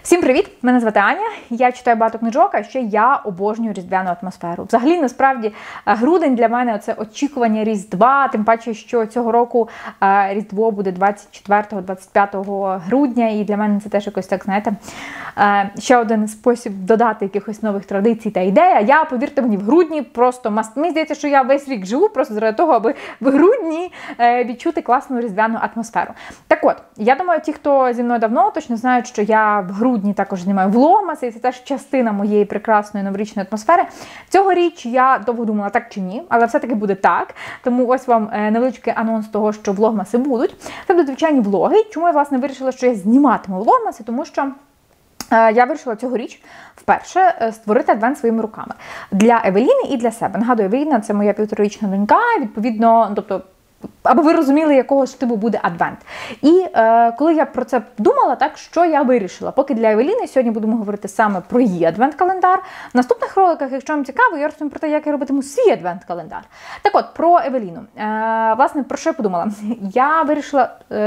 Всім привіт! Мене звати Аня, я читаю багато книжок, а ще я обожнюю різдвяну атмосферу. Взагалі, насправді, грудень для мене – це очікування Різдва, тим паче, що цього року Різдво буде 24-25 грудня, і для мене це теж якось так, знаєте, ще один спосіб додати якихось нових традицій та ідей. А я, повірте мені, в грудні просто мені здається, що я весь рік живу просто заради того, аби в грудні відчути класну різдвяну атмосферу. Так от, я думаю, ті, хто зі мною давно, точно знають, що я в грудні також знімаю влогмаси, і це теж частина моєї прекрасної новорічної атмосфери. Цьогоріч я довго думала, так чи ні, але все-таки буде так. Тому ось вам невеличкий анонс того, що влогмаси будуть. Це будуть звичайні влоги. Чому я, власне, вирішила, що я зніматиму влогмаси? Тому що я вирішила цьогоріч вперше створити адвент своїми руками. Для Евеліни і для себе. Нагадую, Евеліна – це моя 1,5-річна донька, відповідно, тобто, аби ви розуміли, якого ж типу буде адвент. І коли я про це думала, так, що я вирішила? Поки для Евеліни сьогодні будемо говорити саме про її адвент-календар. В наступних роликах, якщо вам цікаво, я розповім про те, як я робитиму свій адвент-календар. Так от, про Евеліну. Власне, про що я подумала? Я вирішила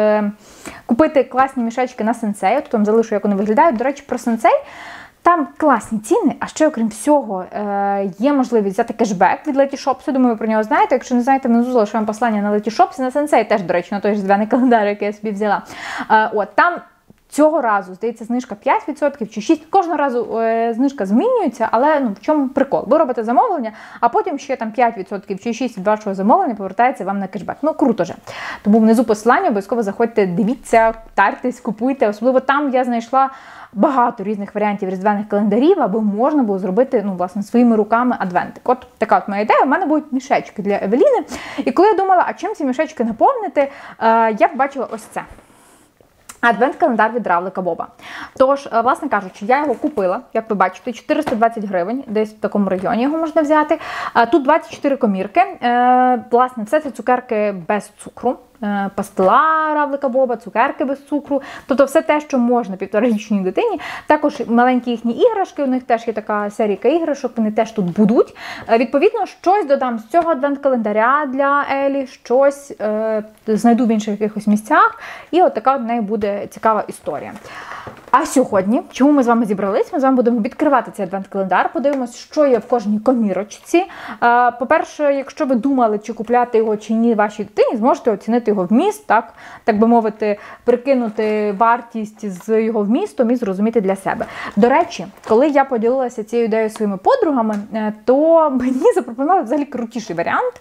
купити класні мішечки на Сенсей. Тут вам залишу, як вони виглядають. До речі, про Сенсей. Там класні ціни, а ще, окрім всього, є можливість взяти кешбек від Letyshops. Думаю, ви про нього знаєте. Якщо не знаєте, внизу залишу вам послання на Letyshops і на Sensei теж, до речі, на той різдвяний календар, який я собі взяла. Там цього разу, здається, знижка 5% чи 6%. Кожного разу знижка змінюється, але в чому прикол? Ви робите замовлення, а потім ще там 5% чи 6% від вашого замовлення повертається вам на кешбек. Круто же. Тому внизу посилання, обов'язково заходьте, дивіться, тартесь, купуйте. Особливо там я знайшла багато різних варіантів різдвяних календарів, аби можна було зробити, власне, своїми руками адвентик. От така от моя ідея. У мене будуть мішечки для Евеліни. І коли я думала, а чим ці мішечки наповнити, я побачила ось це. Адвент-календар від Равлика Боба. Тож, власне кажучи, я його купила, як ви бачите, 420 гривень, десь в такому районі його можна взяти. Тут 24 комірки. Власне, все це цукерки без цукру. Пастила Равлика Боба, цукерки без цукру. Тобто все те, що можна 1,5-річній дитині. Також маленькі їхні іграшки, у них теж є така серійка іграшок, вони теж тут будуть. Відповідно, щось додам з цього адвент-календаря для Елі, щось знайду в інших якихось місцях. І от така в неї буде цікава історія. А сьогодні, чому ми з вами зібрались? Ми з вами будемо відкривати цей адвент-календар, подивимось, що є в кожній комірочці. По-перше, якщо ви думали, чи купляти його, чи ні вашій дитині, зможете оцінити його вміст, так би мовити, прикинути вартість з його вмістом і зрозуміти для себе. До речі, коли я поділилася цією ідеєю зі своїми подругами, то мені запропонували взагалі крутіший варіант,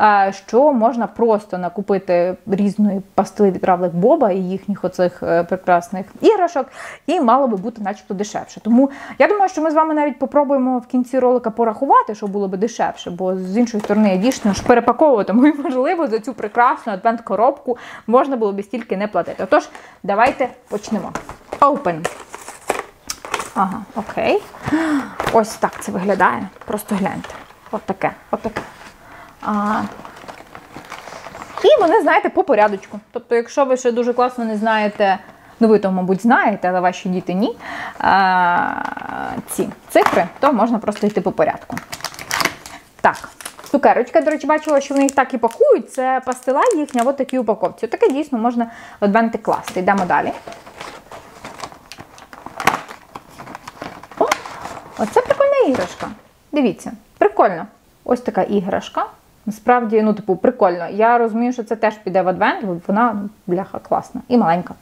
що можна просто накупити різної пастили від Равлик Боба і їхніх оцих прекрасних іграшок, і мало би бути начебто дешевше. Тому я думаю, що ми з вами навіть попробуємо в кінці ролика порахувати, що було би дешевше, бо з іншої сторони я дійсно ж перепаковуватиму, і можливо за цю прекрасну адвент-коробку можна було б стільки не платити. Отож, давайте почнемо. Open. Ага, окей. Ось так це виглядає. Просто гляньте. От таке. І вони, знаєте, по порядочку. Тобто, якщо ви ще дуже класно не знаєте, ви то, мабуть, знаєте, але ваші діти ні, ці цифри, то можна просто йти по порядку. Так, цукерочка, до речі, бачила, що вони їх так і пакують. Це пастила їхня, от такі упаковці. Таке дійсно можна в адвентик класти. Йдемо далі. О, оце прикольна іграшка. Дивіться, прикольно. Ось така іграшка. Насправді, прикольно. Я розумію, що це теж піде в адвент, бо вона, бляха, класна і маленька.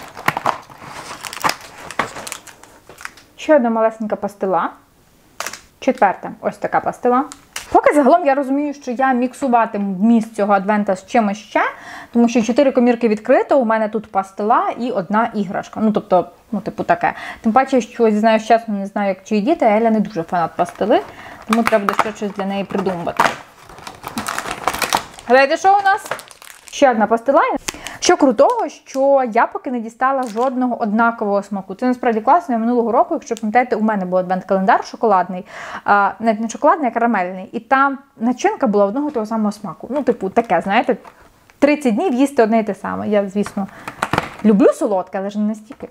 Ще одна малесенька пастила. Четверта, ось така пастила. Поки загалом я розумію, що я міксуватиму вміст цього адвента з чимось ще, тому що 4 комірки відкрито, у мене тут пастила і одна іграшка. Таке. Тим паче, що, зізнаюсь чесно, не знаю, як чиї діти, Еля не дуже фанат пастили, тому треба буде ще щось для неї придумувати. Гадайте, що у нас? Ще одна пастила. Що крутого, що я поки не дістала жодного однакового смаку. Це насправді класно. Я минулого року, якщо пам'ятаєте, у мене був адвент-календар шоколадний, навіть не шоколадний, а карамельний. І там начинка була одного того самого смаку. Таке, знаєте, 30 днів їсти одне і те саме. Я, звісно, люблю солодке, але ж не настільки.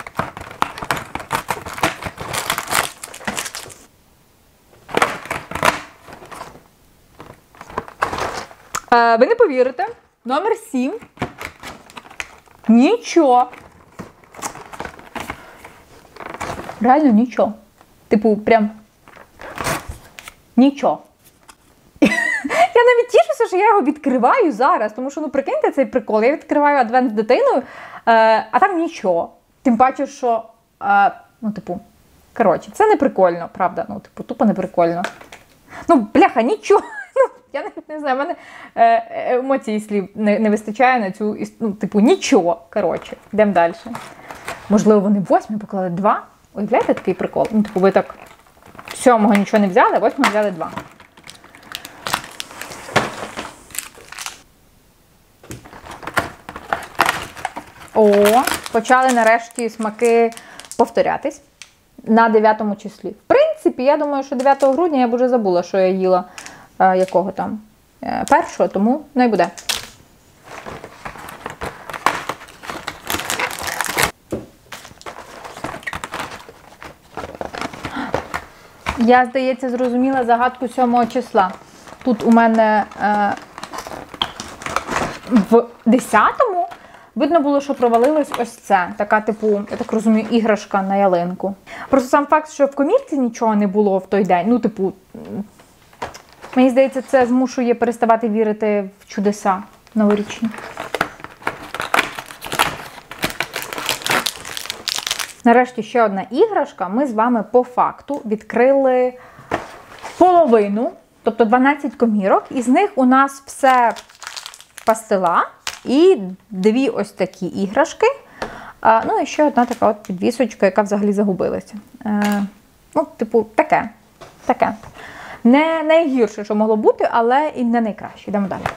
Ви не повірите, номер 7. Нічого. Реально нічого. Типу, прям нічого. Я навіть тішуся, що я його відкриваю зараз, тому що, ну, прикиньте цей прикол. Я відкриваю адвент з дитиною, а там нічого. Тим паче, що, ну, типу, коротше, це не прикольно, правда? Ну, типу, тупо не прикольно. Ну, бляха, нічого. Ну, я навіть не знаю, в мене емоцій слів не вистачає на цю, ну, типу, нічого. Коротше, йдемо далі. Можливо, вони 8 поклали 2. Уявляєте такий прикол? Ну, типу, ви так 7-го нічого не взяли, а 8-го взяли 2. О, почали нарешті смаки повторятись на 9-му числі. В принципі, я думаю, що 9 грудня я б вже забула, що я їла якого там першого, тому не й буде. Я, здається, зрозуміла загадку 7-го числа. Тут у мене в 10-му видно було, що провалилось ось це. Така, типу, я так розумію, іграшка на ялинку. Просто сам факт, що в комірці нічого не було в той день, ну, типу, мені здається, це змушує переставати вірити в чудеса новорічні. Нарешті ще одна іграшка. Ми з вами по факту відкрили половину, тобто 12 комірок. Із них у нас все пастила і 2 ось такі іграшки. Ну і ще одна така от підвісочка, яка взагалі загубилася. Ну, типу, таке. Не найгірше, що могло бути, але і не найкраще. Йдемо далі.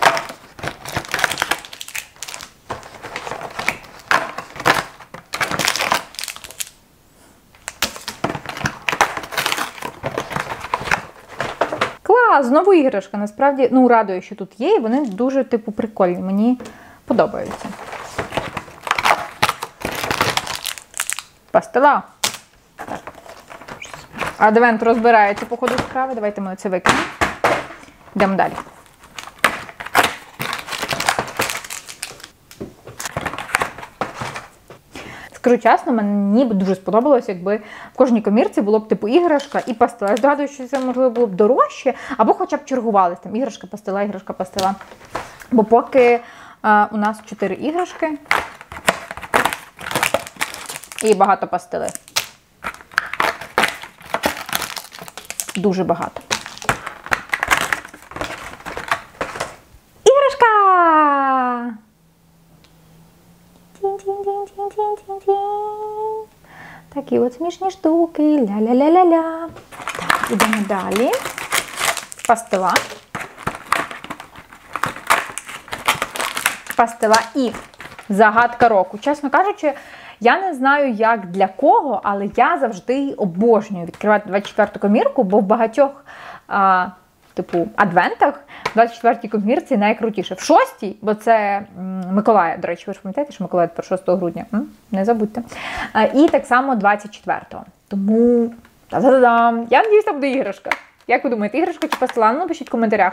Знову іграшка, насправді, ну, радує, що тут є, і вони дуже, типу, прикольні, мені подобаються. Пастила. Так. Адвент розбирається по ходу справи, давайте ми це викинемо. Йдемо далі. Скажу чесно, мені б дуже сподобалося, якби в кожній комірці було б типу іграшка і пастила. Я здогадую, що це, можливо, було б дорожче, або хоча б чергувалися там іграшка, пастила. Бо поки у нас 4 іграшки і багато пастили. Дуже багато. Іграшка! Такі от смішні штуки. Ля-ля-ля-ля-ля. Так, ідемо далі. Пастила. Пастила і загадка року. Чесно кажучи, я не знаю, як для кого, але я завжди обожнюю відкривати 24-ту комірку, бо в багатьох типу адвентах в 24-й комірці найкрутіше. В 6-й, бо це Миколая, до речі, ви ж пам'ятаєте, що Миколай 6 грудня? Не забудьте. І так само 24-го. Тому, та-да-да-дам! Я надіюсь, там буде іграшка. Як ви думаєте, іграшка чи пастила? Ну, напишіть в коментарях.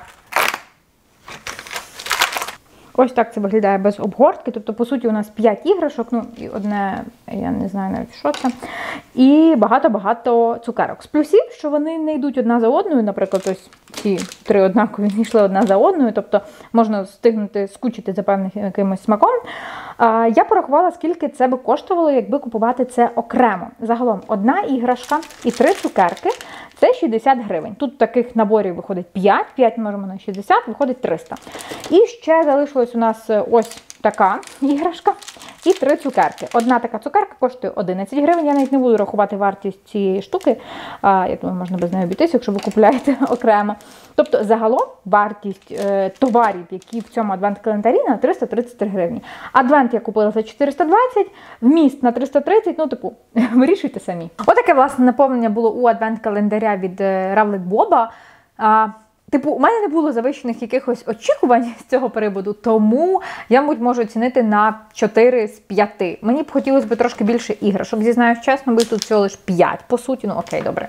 Ось так це виглядає без обгортки. Тобто, по суті, у нас 5 іграшок, ну, і одне, я не знаю навіть, що це. І багато-багато цукерок. З плюсів, що вони не йдуть одна за одною, наприклад, ось ці 3 однакові не йшли одна за одною, тобто можна встигнути скучити за певним якимось смаком. Я порахувала, скільки це би коштувало, якби купувати це окремо. Загалом, одна іграшка і 3 цукерки – це 60 гривень. Тут таких наборів виходить 5, 5 множимо на 60, виходить 300. І ще залишилось у нас ось така іграшка і 3 цукерки. Одна така цукерка коштує 11 гривень. Я навіть не буду рахувати вартість цієї штуки. Я думаю, можна без неї обійтися, якщо ви купуєте окремо. Тобто, загалом вартість товарів, які в цьому адвент-календарі, на 333 гривні. Адвент я купила за 420, вміст на 330, ну, типу, вирішуйте самі. Отаке, власне, наповнення було у адвент-календаря від Равлик Боба. Типу, у мене не було завищених якихось очікувань з цього приводу, тому я, мабуть, можу оцінити на 4 з 5. Мені б хотілося б трошки більше іграшок, зізнаюсь чесно, бо тут всього лише 5, по суті. Ну, окей, добре,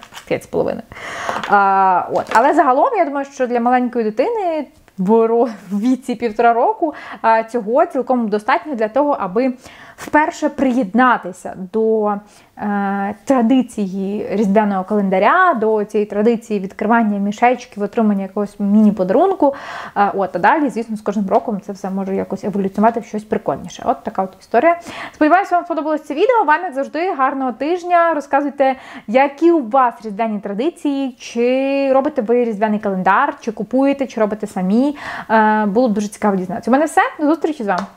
5,5. Але загалом, я думаю, що для маленької дитини в віці 1,5 року цього цілком достатньо для того, аби вперше приєднатися до традиції різдвяного календаря, до цієї традиції відкривання мішечків, отримання якогось міні-подарунку. А далі, звісно, з кожним роком це все може якось еволюціонувати в щось прикольніше. От така от історія. Сподіваюся, вам сподобалось це відео. Вам, як завжди, гарного тижня. Розказуйте, які у вас різдвяні традиції, чи робите ви різдвяний календар, чи купуєте, чи робите самі. Було б дуже цікаво дізнатися. У мене все. До зустрічі з вами.